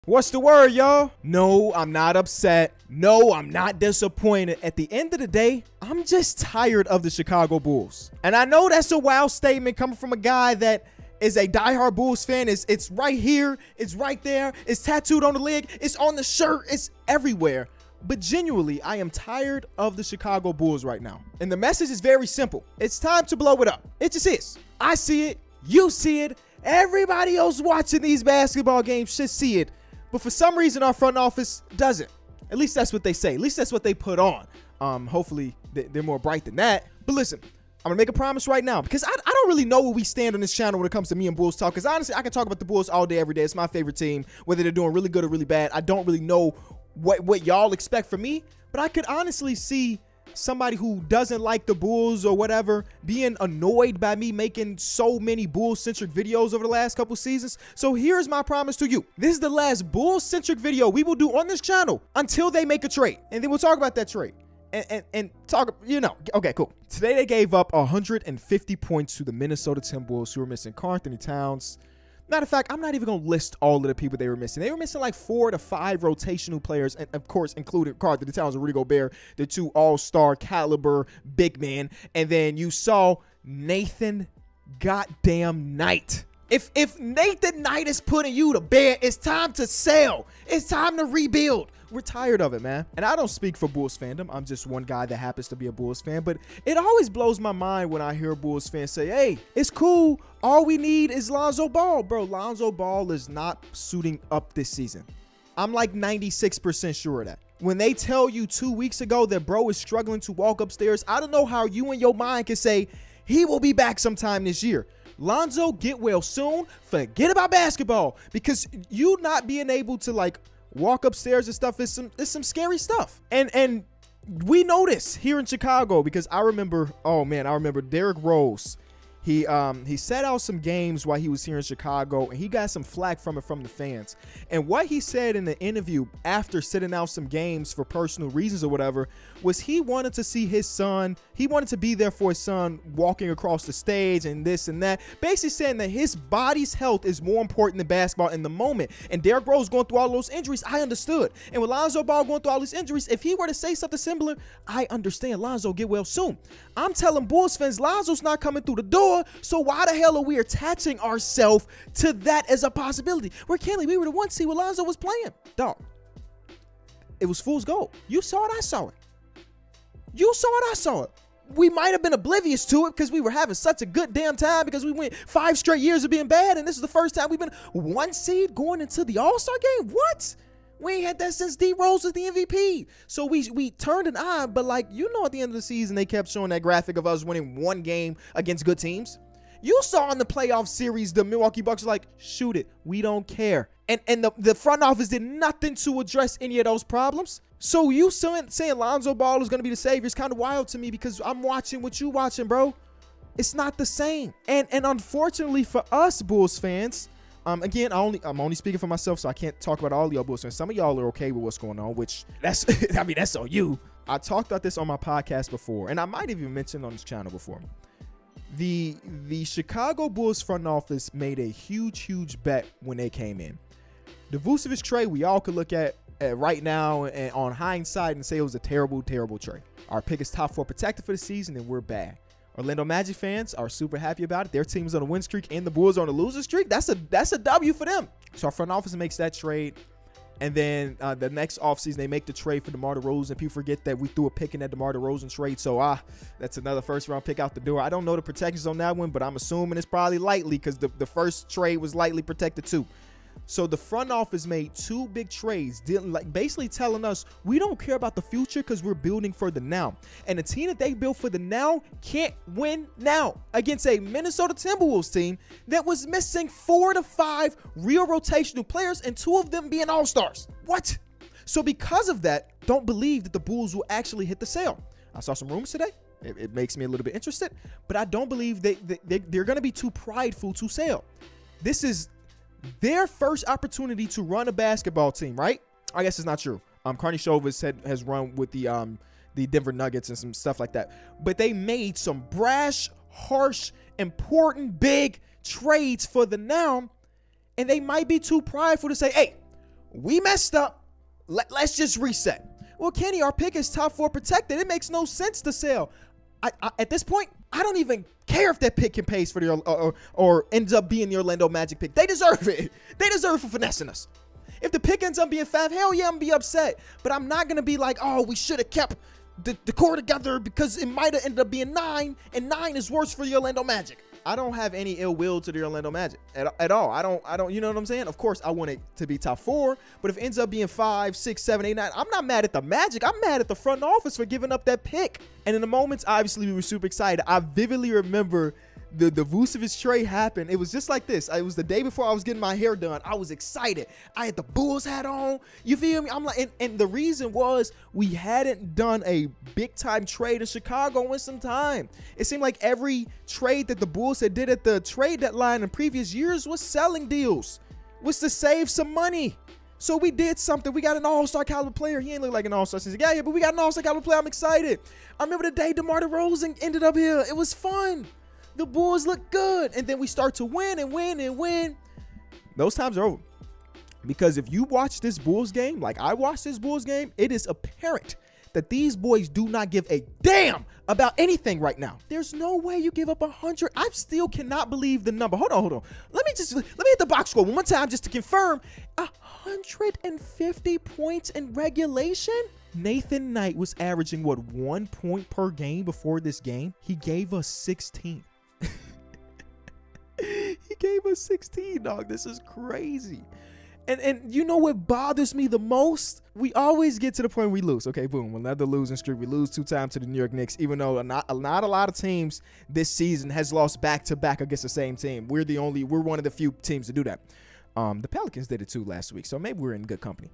What's the word, y'all? No, I'm not upset. No, I'm not disappointed. At the end of the day, I'm just tired of the Chicago Bulls. And I know that's a wild statement coming from a guy that is a diehard Bulls fan. It's right here. It's right there. It's tattooed on the leg. It's on the shirt. It's everywhere. But genuinely, I am tired of the Chicago Bulls right now. And the message is very simple. It's time to blow it up. It just is. I see it. You see it. Everybody else watching these basketball games should see it. But for some reason, our front office doesn't. At least that's what they say. At least that's what they put on. Hopefully, they're more bright than that. But listen, I'm going to make a promise right now because I don't really know where we stand on this channel when it comes to me and Bulls talk. Because honestly, I can talk about the Bulls all day, every day. It's my favorite team, whether they're doing really good or really bad. I don't really know what y'all expect from me. But I could honestly see somebody who doesn't like the Bulls or whatever being annoyed by me making so many Bulls-centric videos over the last couple seasons. So here's my promise to you. This is the last Bulls-centric video we will do on this channel until they make a trade. And then we'll talk about that trade. And talk, okay, cool. Today they gave up 150 points to the Minnesota Timberwolves, who were missing Karl Anthony Towns. Matter of fact, I'm not even going to list all of the people they were missing. They were missing like 4 to 5 rotational players, and of course, included Karl Anthony Towns and Rudy Gobert, the 2 all-star caliber big men. And then you saw Nathan goddamn Knight. If Nathan Knight is putting you to bed, it's time to sell. It's time to rebuild. We're tired of it, man. And I don't speak for Bulls fandom. I'm just one guy that happens to be a Bulls fan. But it always blows my mind when I hear Bulls fans say, hey, it's cool. All we need is Lonzo Ball. Bro, Lonzo Ball is not suiting up this season. I'm like 96% sure of that. When they tell you 2 weeks ago that bro is struggling to walk upstairs, I don't know how you in your mind can say he will be back sometime this year. Lonzo, get well soon. Forget about basketball. Because you not being able to like walk upstairs and stuff is some scary stuff. And we know this here in Chicago because I remember Derrick Rose. He set out some games while he was here in Chicago, and he got some flack from the fans. And what he said in the interview after sitting out some games for personal reasons or whatever was he wanted to see his son. He wanted to be there for his son walking across the stage and this and that. Basically saying that his body's health is more important than basketball in the moment. And Derrick Rose going through all those injuries, I understood. And with Lonzo Ball going through all these injuries, if he were to say something similar, I understand. Lonzo, get well soon. I'm telling Bulls fans, Lonzo's not coming through the door. So why the hell are we attaching ourselves to that as a possibility? Where Kenley, we were the one seed when Lonzo was playing. Dog, it was fool's gold. You saw it, I saw it. You saw it, I saw it. We might have been oblivious to it because we were having such a good damn time because we went 5 straight years of being bad, and this is the first time we've been 1 seed going into the All-Star game. What? We ain't had that since D Rose was the MVP. So we turned an eye, but like, at the end of the season, they kept showing that graphic of us winning 1 game against good teams. You saw in the playoff series, the Milwaukee Bucks were like, shoot it. We don't care. And the front office did nothing to address any of those problems. So you saying Lonzo Ball is going to be the savior is kind of wild to me because I'm watching what you watching, bro. It's not the same. And unfortunately for us Bulls fans, again, I'm only speaking for myself, so I can't talk about all y'all Bulls fans. Some of y'all are okay with what's going on, which that's on you. I talked about this on my podcast before, and I might have even mentioned on this channel before. The Chicago Bulls front office made a huge bet when they came in. The Vucevic trade, we all could look at right now and on hindsight and say it was a terrible trade. Our pick is top 4 protected for the season, and we're bad. Orlando Magic fans are super happy about it. Their team's on a win streak and the Bulls are on a losing streak. That's a W for them. So our front office makes that trade. And then the next offseason, they make the trade for DeMar DeRozan. People forget that we threw a pick in that DeMar DeRozan trade. So that's another first-round pick out the door. I don't know the protections on that one, but I'm assuming it's probably lightly because the first trade was lightly protected too. So the front office made 2 big trades, basically telling us we don't care about the future because we're building for the now. And the team that they built for the now can't win now against a Minnesota Timberwolves team that was missing 4 to 5 real rotational players and 2 of them being all-stars. What? So because of that, don't believe that the Bulls will actually hit the sale. I saw some rumors today. It makes me a little bit interested, but I don't believe they're going to be too prideful to sell. This is their first opportunity to run a basketball team, right? I guess it's not true. Carney Shovis has run with the Denver Nuggets and some stuff like that. But they made some brash, harsh, important, big trades for the now, and they might be too prideful to say, hey, we messed up. Let's just reset. Well, Kenny, our pick is top 4 protected. It makes no sense to sell. At this point, I don't even care if that pick can pays for the or ends up being the Orlando Magic pick. They deserve it. They deserve it for finessing us. If the pick ends up being 5, hell yeah, I'm gonna be upset. But I'm not gonna be like, oh, we should have kept the core together because it might have ended up being 9, and 9 is worse for the Orlando Magic. I don't have any ill will to the Orlando Magic at all. I don't, you know what I'm saying? Of course, I want it to be top 4, but if it ends up being 5, 6, 7, 8, 9, I'm not mad at the Magic. I'm mad at the front office for giving up that pick. And in the moments, obviously, we were super excited. I vividly remember the Vucevic trade happened. It was just like this. It was the day before I was getting my hair done. I was excited. I had the Bulls hat on. You feel me? I'm like, and the reason was we hadn't done a big time trade in Chicago in some time. It seemed like every trade that the Bulls had did at the trade deadline in previous years was selling deals, was to save some money. So we did something. We got an all-star caliber player. He ain't look like an all-star since he got here, but we got an all-star caliber player. I'm excited. I remember the day DeMar DeRozan ended up here. It was fun. The Bulls look good. And then we start to win and win and win. Those times are over. Because if you watch this Bulls game, like I watched this Bulls game, it is apparent that these boys do not give a damn about anything right now. There's no way you give up 100. I still cannot believe the number. Hold on. Let me hit the box score one more time just to confirm. 150 points in regulation? Nathan Knight was averaging, what, 1 point per game before this game? He gave us 16. He gave us 16, dog. This is crazy. And you know what bothers me the most? We always get to the point we lose. Okay, boom, another losing streak. We lose 2 times to the New York Knicks, even though not a lot of teams this season has lost back-to-back against the same team. We're one of the few teams to do that. The Pelicans did it too last week, so maybe we're in good company.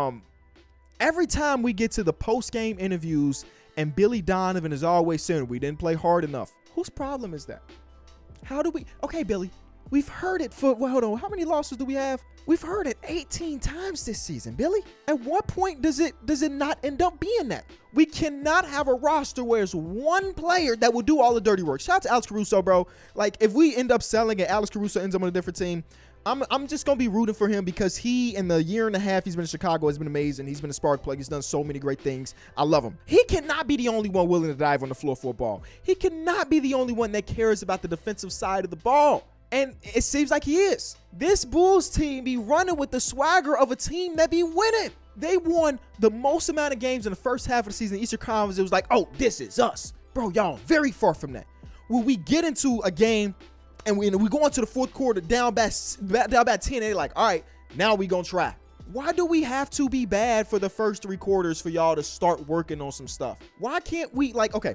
Every time we get to the post-game interviews and Billy Donovan is always saying we didn't play hard enough. Whose problem is that? How do we? Okay, Billy, we've heard it for, well, hold on. How many losses do we have? We've heard it 18 times this season, Billy. At what point does it not end up being that? We cannot have a roster where there's one player that will do all the dirty work. Shout out to Alex Caruso, bro. Like, if we end up selling and Alex Caruso ends up on a different team, I'm just going to be rooting for him because he, in the year and a half he's been in Chicago, has been amazing. He's been a spark plug. He's done so many great things. I love him. He cannot be the only one willing to dive on the floor for a ball. He cannot be the only one that cares about the defensive side of the ball. And it seems like he is. This Bulls team be running with the swagger of a team that be winning. They won the most amount of games in the first half of the season. Eastern Conference, it was like, oh, this is us. Bro, y'all very far from that. When we get into a game and we go into the fourth quarter down by 10, they're like, all right, now we gonna try. Why do we have to be bad for the first 3 quarters for y'all to start working on some stuff? Why can't we, like, okay,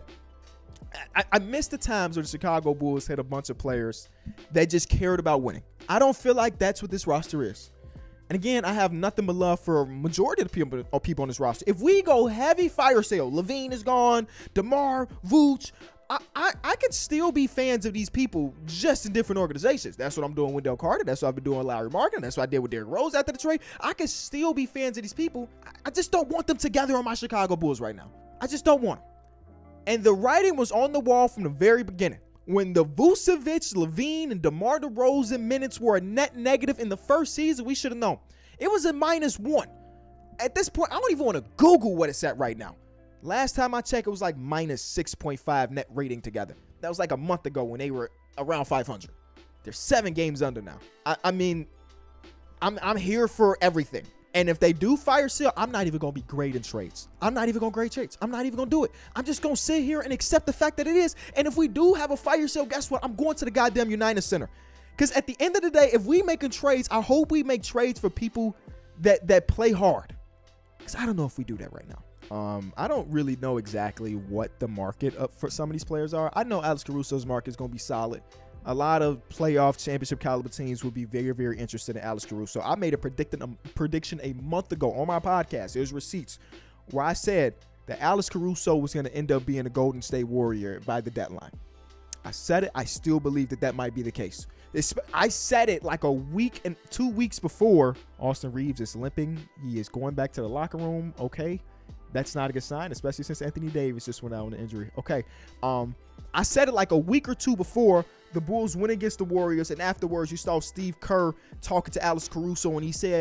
I miss the times where the Chicago Bulls had a bunch of players that just cared about winning. I don't feel like that's what this roster is. And again, I have nothing but love for a majority of the people on this roster. If we go heavy fire sale, LaVine is gone, DeMar, Vooch, I could still be fans of these people just in different organizations. That's what I'm doing with Del Carter. That's what I've been doing with Larry Markin. That's what I did with Derrick Rose after the trade. I could still be fans of these people. I just don't want them together on my Chicago Bulls right now. I just don't want them. And the writing was on the wall from the very beginning. When the Vucevic, LaVine, and DeMar DeRozan minutes were a net negative in the first season, we should have known. It was a -1. At this point, I don't even want to Google what it's at right now. Last time I checked, it was like -6.5 net rating together. That was like a month ago when they were around 500. They're 7 games under now. I mean, I'm here for everything. And if they do fire sale, I'm not even going to be great in trades. I'm not even going to grade trades. I'm not even going to do it. I'm just going to sit here and accept the fact that it is. And if we do have a fire sale, guess what? I'm going to the goddamn United Center. Because at the end of the day, if we making trades, I hope we make trades for people that play hard. Because I don't know if we do that right now. I don't really know exactly what the market for some of these players are. I know Alex Caruso's market is going to be solid. A lot of playoff championship caliber teams would be very, very interested in Alex Caruso. I made a prediction a month ago on my podcast. There's receipts where I said that Alex Caruso was going to end up being a Golden State Warrior by the deadline. I said it. I still believe that might be the case. I said it like a week and 2 weeks before. Austin Reeves is limping. He is going back to the locker room. Okay. That's not a good sign, especially since Anthony Davis just went out with an injury. Okay. I said it like a week or 2 before the Bulls went against the Warriors, and afterwards you saw Steve Kerr talking to Alex Caruso, and he said,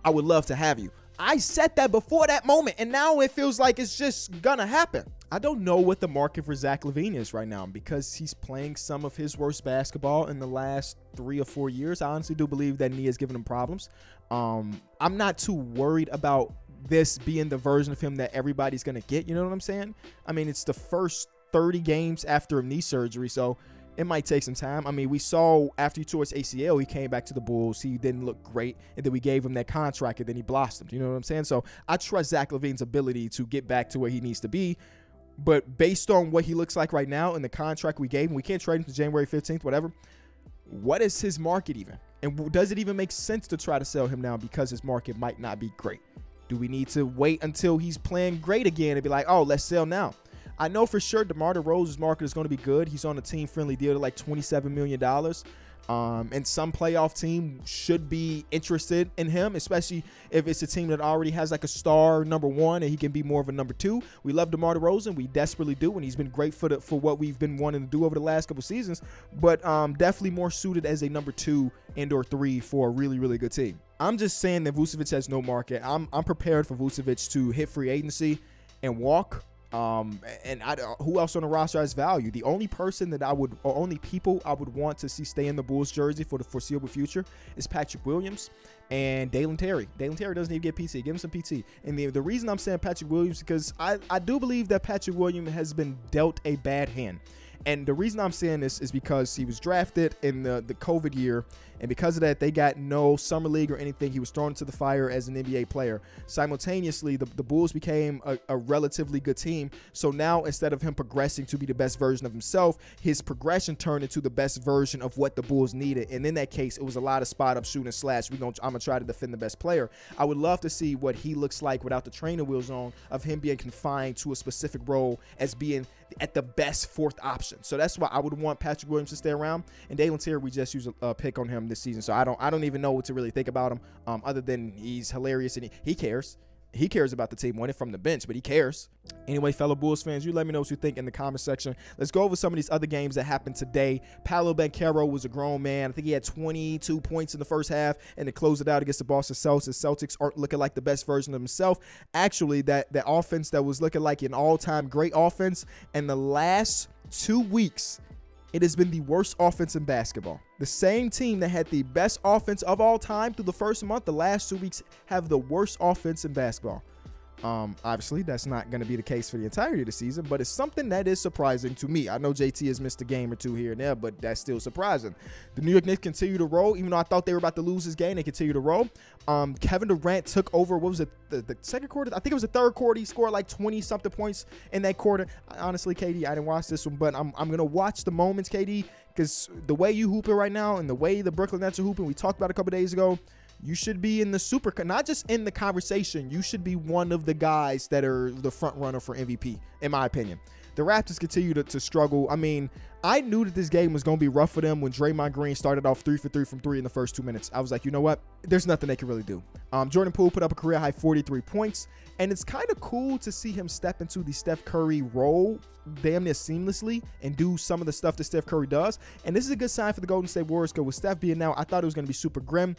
I would love to have you. I said that before that moment, and now it feels like it's just gonna happen. I don't know what the market for Zach LaVine is right now because he's playing some of his worst basketball in the last 3 or 4 years. I honestly do believe that Nia is giving him problems. I'm not too worried about this being the version of him that everybody's gonna get. You know what I'm saying? I mean, it's the first 30 games after knee surgery, so it might take some time. I mean, we saw after he tore his ACL, he came back to the Bulls. He didn't look great, and then we gave him that contract, and then he blossomed. You know what I'm saying? So I trust Zach LaVine's ability to get back to where he needs to be. But based on what he looks like right now and the contract we gave him, we can't trade him to January 15th, whatever. What is his market even? And does it even make sense to try to sell him now because his market might not be great? Do we need to wait until he's playing great again and be like, oh, let's sell now? I know for sure DeMar DeRozan's market is going to be good. He's on a team-friendly deal to like $27 million. And some playoff team should be interested in him, especially if it's a team that already has like a star number one and he can be more of a number two. We love DeMar DeRozan. We desperately do, and he's been great for what we've been wanting to do over the last couple seasons, but definitely more suited as a number 2 and or 3 for a really, really good team. I'm just saying that Vucevic has no market. I'm prepared for Vucevic to hit free agency and walk. Who else on the roster has value? The only person that only people I would want to see stay in the Bulls jersey for the foreseeable future is Patrick Williams and Dalen Terry. Dalen Terry doesn't even get PT. Give him some PT. And the reason I'm saying Patrick Williams is because I do believe that Patrick Williams has been dealt a bad hand. And the reason I'm saying this is because he was drafted in the COVID year, and because of that, they got no summer league or anything. He was thrown into the fire as an NBA player. Simultaneously, the Bulls became a relatively good team. So now, instead of him progressing to be the best version of himself, his progression turned into the best version of what the Bulls needed. And in that case, it was a lot of spot-up shooting slash. I'm going to try to defend the best player. I would love to see what he looks like without the training wheels on, of him being confined to a specific role as being at the best fourth option. So that's why I would want Patrick Williams to stay around. And Dalen Terry, we just used a pick on him this season, so I don't even know what to really think about him, other than he's hilarious and he cares. He cares about the team winning from the bench, but he cares. Anyway, fellow Bulls fans, you let me know what you think in the comment section. Let's go over some of these other games that happened today. Paolo Banchero was a grown man. I think he had 22 points in the first half, and to close it out against the Boston Celtics. Celtics aren't looking like the best version of himself. Actually, that offense that was looking like an all-time great offense, in the last 2 weeks, it has been the worst offense in basketball. The same team that had the best offense of all time through the first month, the last 2 weeks have the worst offense in basketball. Obviously, that's not going to be the case for the entirety of the season, but it's something that is surprising to me. I know JT has missed a game or two here and there, but that's still surprising. The New York Knicks continue to roll. Even though I thought they were about to lose this game, they continue to roll. Kevin Durant took over, what was it, the second quarter? I think it was the third quarter. He scored like 20-something points in that quarter. Honestly, KD, I didn't watch this one, but I'm going to watch the moments, KD, because the way you hooping right now and the way the Brooklyn Nets are hooping, we talked about a couple days ago, you should be in the not just in the conversation, you should be one of the guys that are the front runner for MVP, in my opinion. The Raptors continue to struggle. I mean, I knew that this game was going to be rough for them when Draymond Green started off 3 for 3 from 3 in the first 2 minutes. I was like, you know what? There's nothing they can really do. Jordan Poole put up a career-high 43 points, and it's kind of cool to see him step into the Steph Curry role damn near seamlessly and do some of the stuff that Steph Curry does. And this is a good sign for the Golden State Warriors, because with Steph being out, I thought it was going to be super grim.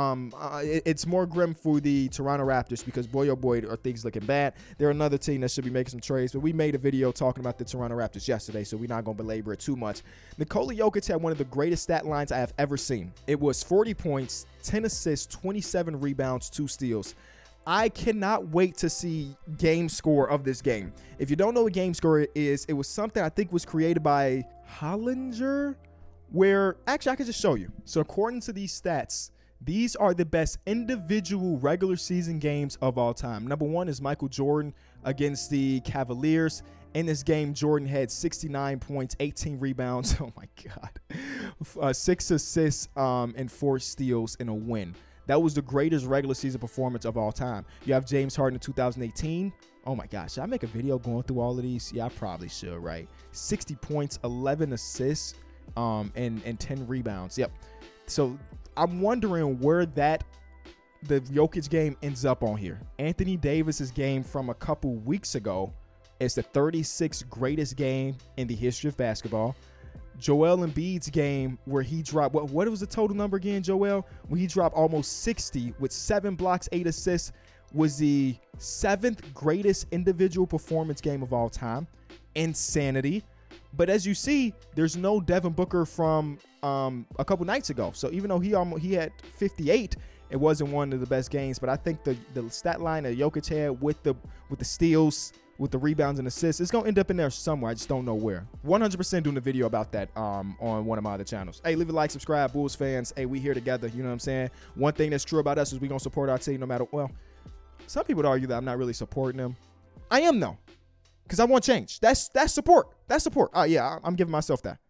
It's more grim for the Toronto Raptors because, boy, oh boy, are things looking bad. They're another team that should be making some trades, but we made a video talking about the Toronto Raptors yesterday, so we're not going to belabor it too much. Nikola Jokic had one of the greatest stat lines I have ever seen. It was 40 points, 10 assists, 27 rebounds, 2 steals. I cannot wait to see game score of this game. If you don't know what game score is, it was something I think was created by Hollinger, where actually I could just show you. So according to these stats, these are the best individual regular season games of all time. Number 1 is Michael Jordan against the Cavaliers. In this game, Jordan had 69 points, 18 rebounds. Oh my God. 6 assists and 4 steals in a win. That was the greatest regular season performance of all time. You have James Harden in 2018. Oh my gosh, should I make a video going through all of these? Yeah, I probably should, right? 60 points, 11 assists, and 10 rebounds. Yep. So I'm wondering where the Jokic game ends up on here. Anthony Davis's game from a couple weeks ago is the 36th greatest game in the history of basketball. Joel Embiid's game where he dropped, what was the total number again, Joel? When he dropped almost 60 with 7 blocks, 8 assists, was the 7th greatest individual performance game of all time. Insanity. But as you see, there's no Devin Booker from a couple nights ago. So even though he had 58, it wasn't one of the best games. But I think the stat line that Jokic had with the steals, with the rebounds and assists, it's gonna end up in there somewhere. I just don't know where. 100% doing a video about that on one of my other channels. Hey, leave a like, subscribe, Bulls fans. Hey, we here together. You know what I'm saying? One thing that's true about us is we gonna support our team no matter. Well, some people would argue that I'm not really supporting them. I am though, because I want change. That's support. That's support. Yeah, I'm giving myself that.